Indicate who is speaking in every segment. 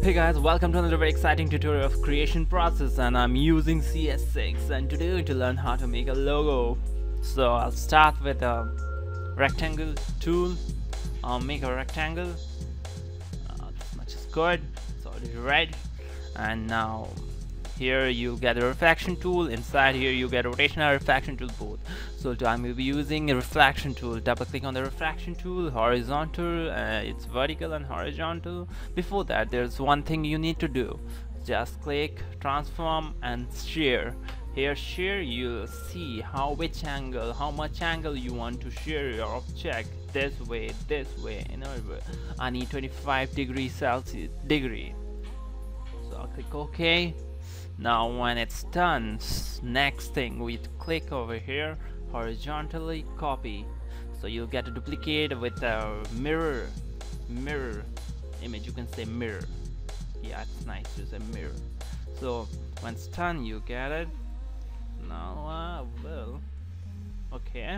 Speaker 1: Hey guys, welcome to another very exciting tutorial of creation process, and I'm using CS6, and today we're going to learn how to make a logo. So I'll start with a rectangle tool. I'll make a rectangle. This much is good. It's already red. And now here you get a refraction tool. Inside here you get a rotation and refraction tool both. So I will be using a refraction tool. Double click on the refraction tool, horizontal, it's vertical and horizontal. Before that, there's one thing you need to do. Just click transform and shear. Here shear, you'll see how much angle you want to shear your object. This way, I need 25 degrees Celsius degree. So I'll click OK. Now when it's done, next thing we click over here, horizontally copy. So you'll get a duplicate with a mirror image. You can say mirror. Yeah, it's nice to say mirror. So when it's done, you get it. Now okay.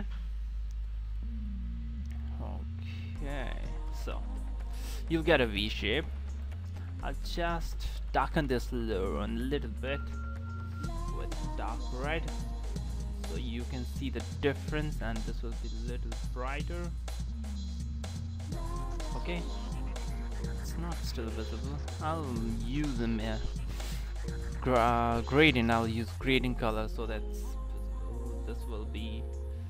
Speaker 1: So you'll get a V shape. I'll just darken this layer a little bit with dark red so you can see the difference, and this will be a little brighter. Okay, it's not still visible. I'll use a gradient. I'll use gradient color so that's visible. This will be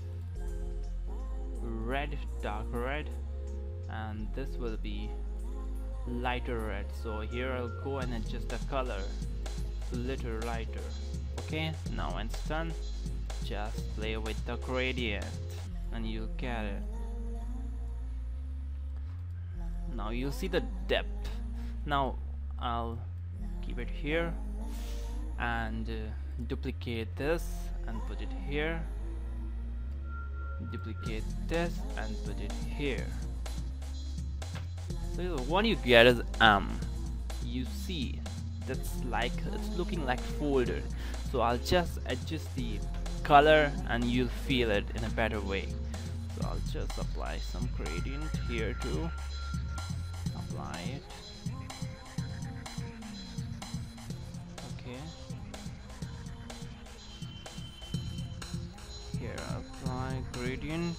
Speaker 1: red, dark red, and this will be lighter red. So here I'll go and adjust the color a little lighter. Okay, now when it's done, just play with the gradient and you'll get it. Now you'll see the depth. Now I'll keep it here and duplicate this and put it here, duplicate this and put it here. So what you get is you see that's like it's looking like folded. So I'll just adjust the color and you'll feel it in a better way. So I'll just apply some gradient here too. Apply it. Okay. Here apply gradient.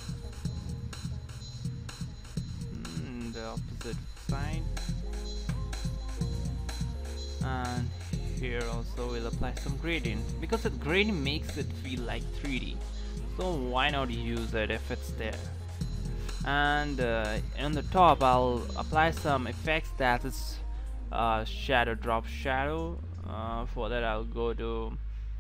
Speaker 1: The opposite side, and here also we'll apply some gradient because the gradient makes it feel like 3D, so why not use it if it's there. And on the top I'll apply some effects, that is shadow, drop shadow. For that I'll go to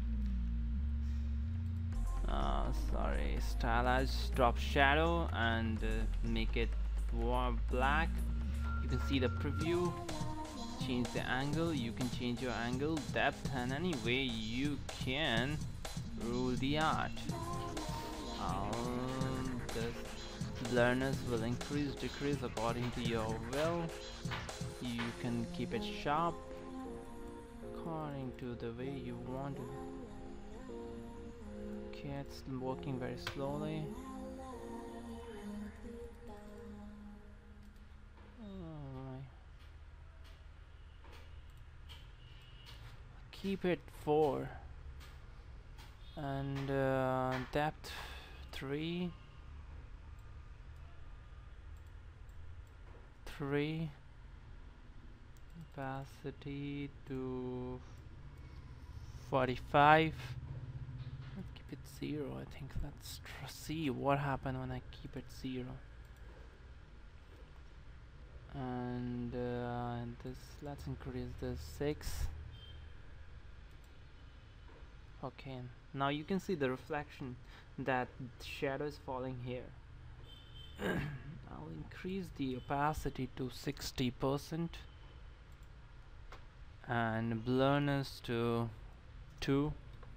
Speaker 1: stylized drop shadow and make it black. You can see the preview, change the angle, you can change your angle, depth, and any way you can rule the art. The blurriness will increase, decrease according to your will. You can keep it sharp according to the way you want it. Okay, it's working very slowly. Keep it 4 and depth 3, opacity to 45. Let's keep it 0. I think let's see what happened when I keep it 0. And this, let's increase this 6. Okay, now you can see the reflection that shadow is falling here. I'll increase the opacity to 60% and blurriness to 2.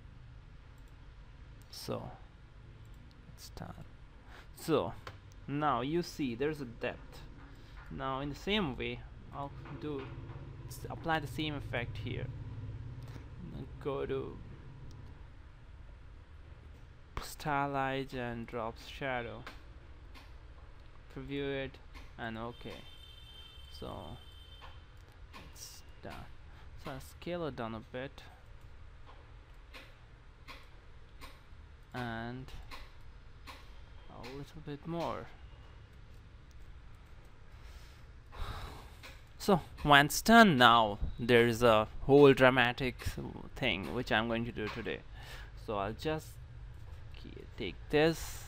Speaker 1: So it's done. So now you see there's a depth. Now in the same way I'll apply the same effect here. Go to stylize and drops shadow, preview it, and okay. So it's down. So I'll scale it down a bit, and a little bit more. So once done, now there is a whole dramatic thing which I'm going to do today. So I'll just take this.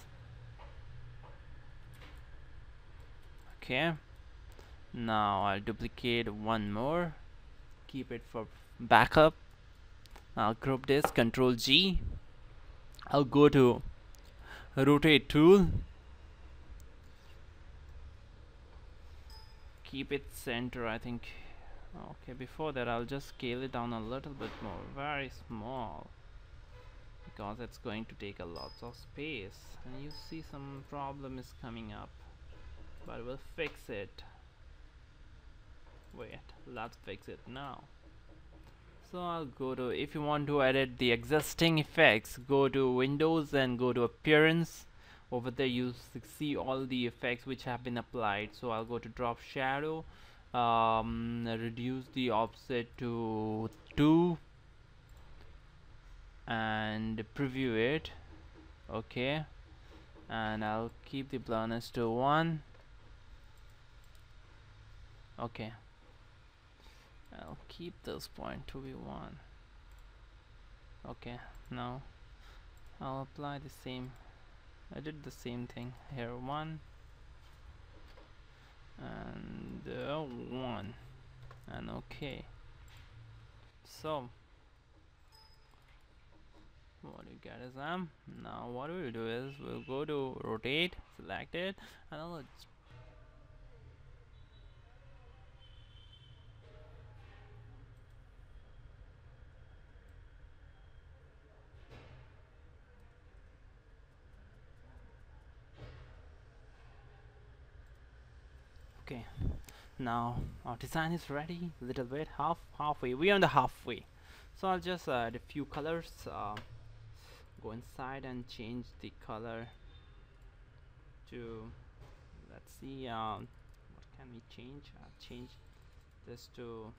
Speaker 1: Okay, now I'll duplicate one more, keep it for backup. I'll group this, Control G. I'll go to rotate tool, keep it center, I think. Okay, before that I'll just scale it down a little bit more, very small, because it's going to take a lot of space, and you see some problem is coming up, but we'll fix it. Wait, let's fix it now. So I'll go to, if you want to edit the existing effects, go to Windows and go to Appearance. Over there you see all the effects which have been applied. So I'll go to Drop Shadow, reduce the offset to 2, and preview it. Okay, and I'll keep the blurriness to 1. Okay, I'll keep this point to be 1. Okay, now I'll apply the same. I did the same thing here, 1 and 1, and okay. So what you get is now what we'll do is we'll go to rotate, select it, and I'll okay. Now our design is ready. Little bit halfway. We're on the halfway. So I'll just add a few colors. Go inside and change the color to, let's see, what can we change? I'll change this to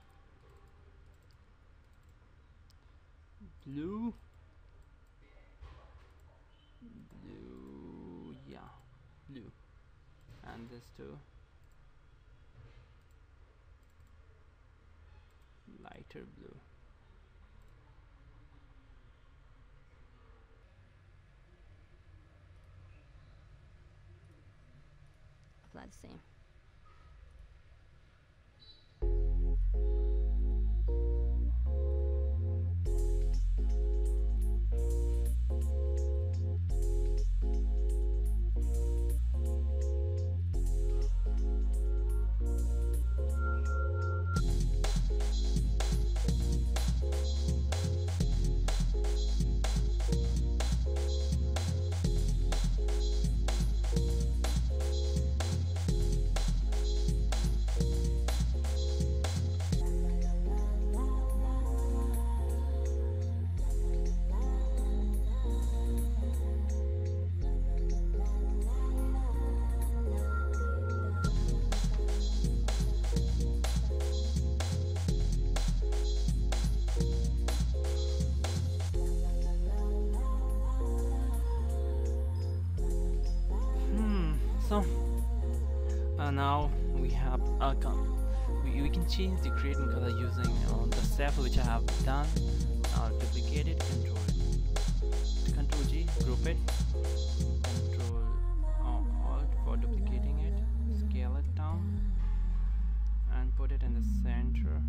Speaker 1: blue. Yeah, blue, and this to lighter blue.
Speaker 2: Apply the same.
Speaker 1: So now we have a we can change the gradient color using the sample which I have done. I'll duplicate it, Control G, group it, Control Alt for duplicating it, scale it down, and put it in the center.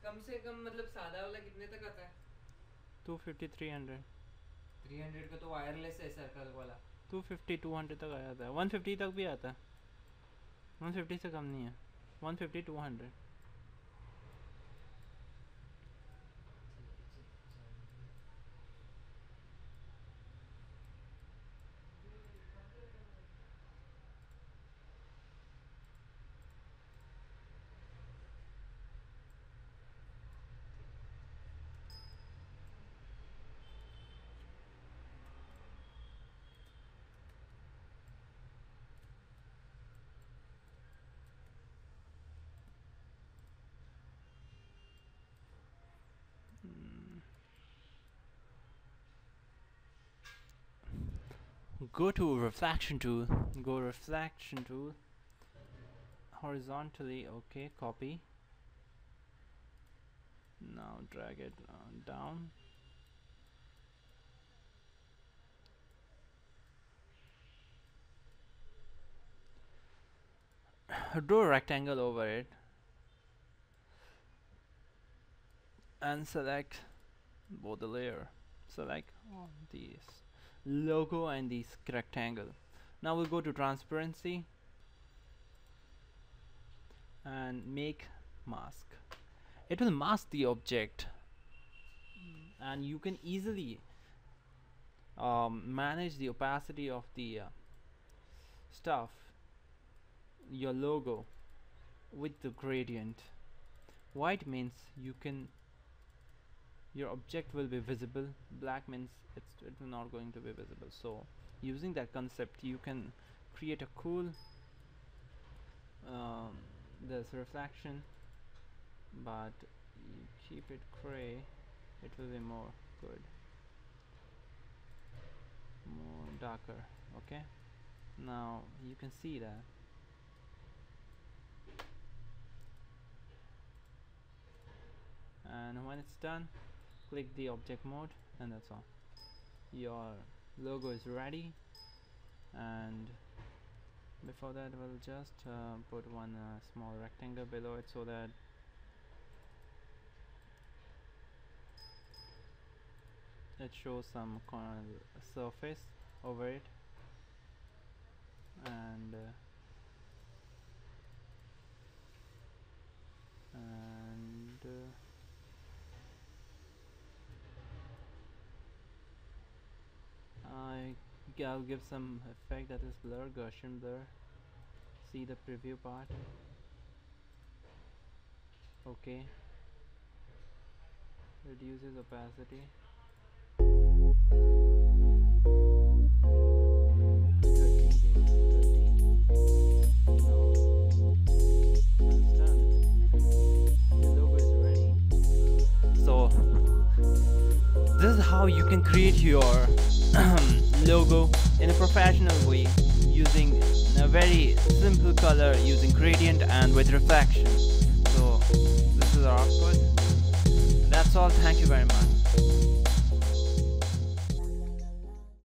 Speaker 3: कम से कम मतलब सादा वाला कितने तक आता है?
Speaker 1: 250 300
Speaker 3: 300 का तो वायरलेस है सर्कल वाला।
Speaker 1: 250 200 तक आ जाता है, 150 तक भी आता है, 150 से कम नहीं है, 150 200। Go to reflection tool, horizontally, okay, copy. Now drag it down. Draw a rectangle over it and select both the layer. Select these logo and this rectangle. Now we'll go to transparency and make mask. It will mask the object, and you can easily manage the opacity of the stuff, your logo, with the gradient. White means your object will be visible, black means it's not going to be visible. So using that concept, you can create a cool this reflection, but you keep it gray, it will be more good, more darker. Okay, now you can see that. And when it's done, click the object mode, and that's all. Your logo is ready. And before that, we'll just put one small rectangle below it so that it shows some surface over it. And I'll give some effect, that is blur, Gaussian blur. See the preview part. Okay, reduces opacity. 13. Now it's done. Your logo is ready. So this is how you can create your logo in a professional way, using a very simple color, using gradient and with reflection. So this is our output. That's all. Thank you very much.